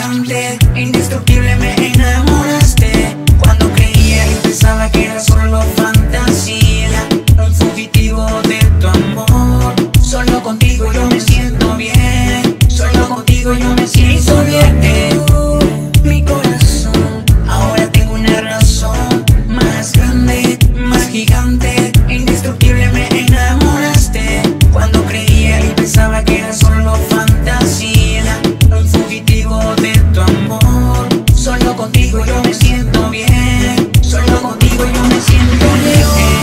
gigante, indestructible me enamoraste. Cuando creía y pensaba que era solo fantasía, un fugitivo de tu amor. Solo contigo yo me siento bien, solo contigo yo me siento bien. Mi corazón, ahora tengo una razón más grande, más gigante, indestructible me enamoraste. Cuando creía y pensaba que era solo fantasía, un fugitivo de tu amor. Solo contigo yo me siento bien, solo contigo yo me siento bien.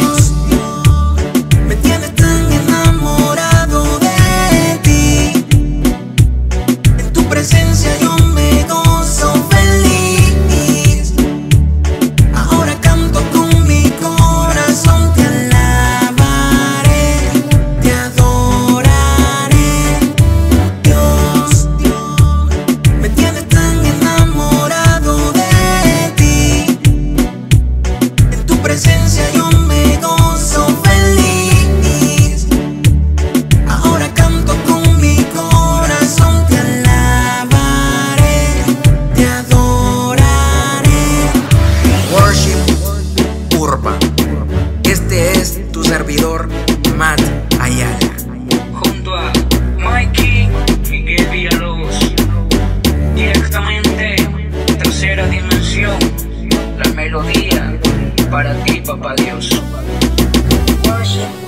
Me tienes tan enamorado de ti, en tu presencia yo me gozo feliz. Ahora canto con mi corazón, te alabaré, te adoraré. Dios, me tienes tan enamorado de ti, en tu presencia yo me gozo feliz. Ahora canto con mi corazón, te alabaré, te adoraré. Worship Urban. Este es tu servidor, Matt Ayala. Junto a Mikey Miguel Villalobos, directamente tercera dimensión, la melodía para ti, papá Dios. Worship